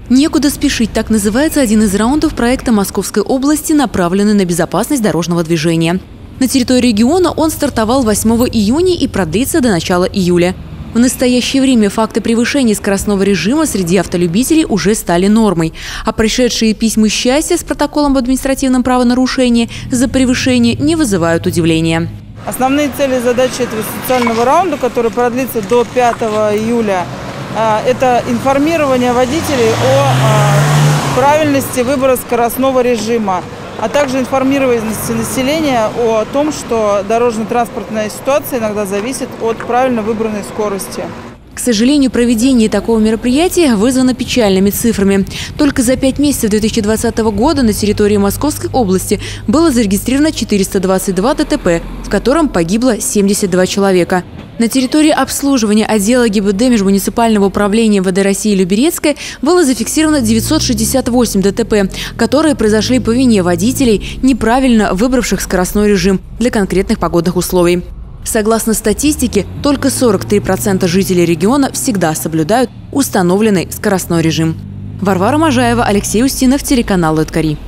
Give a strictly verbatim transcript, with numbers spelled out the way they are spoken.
Некуда спешить – так называется один из раундов проекта Московской области, направленный на безопасность дорожного движения. На территории региона он стартовал восьмого июня и продлится до начала июля. В настоящее время факты превышения скоростного режима среди автолюбителей уже стали нормой, а пришедшие письма счастья с протоколом об административном правонарушении за превышение не вызывают удивления. Основные цели и задачи этого социального раунда, который продлится до пятого июля, это информирование водителей о правильности выбора скоростного режима, а также информированности населения о том, что дорожно-транспортная ситуация иногда зависит от правильно выбранной скорости. К сожалению, проведение такого мероприятия вызвано печальными цифрами. Только за пять месяцев две тысячи двадцатого года на территории Московской области было зарегистрировано четыреста двадцать два ДТП, в котором погибло семьдесят два человека. На территории обслуживания отдела ГИБДД Межмуниципального управления МВД России Люберецкое было зафиксировано девятьсот шестьдесят восемь ДТП, которые произошли по вине водителей, неправильно выбравших скоростной режим для конкретных погодных условий. Согласно статистике, только сорок три процента жителей региона всегда соблюдают установленный скоростной режим. Варвара Можаева, Алексей Устинов, телеканал Лыткари.